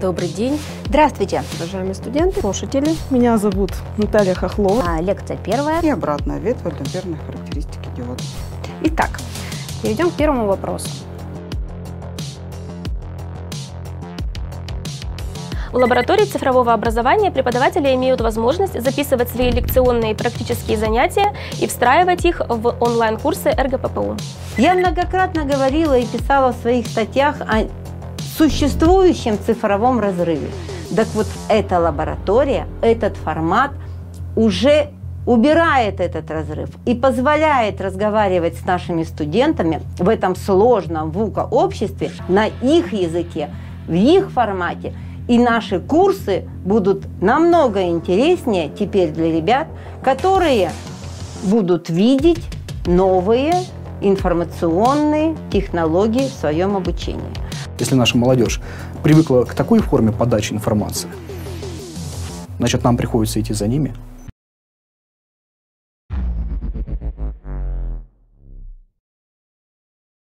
Добрый день. Здравствуйте, Уважаемые студенты, слушатели. Меня зовут Наталья Хохлова. Лекция первая. И обратная ветвь вольноамперной характеристики диода. Итак, перейдем к первому вопросу. В лаборатории цифрового образования преподаватели имеют возможность записывать свои лекционные и практические занятия и встраивать их в онлайн-курсы РГППУ. Я многократно говорила и писала в своих статьях о существующем цифровом разрыве. Так вот, эта лаборатория, этот формат уже убирает этот разрыв и позволяет разговаривать с нашими студентами в этом сложном ВУКа-обществе на их языке, в их формате. И наши курсы будут намного интереснее теперь для ребят, которые будут видеть новые информационные технологии в своем обучении. Если наша молодежь привыкла к такой форме подачи информации, значит, нам приходится идти за ними.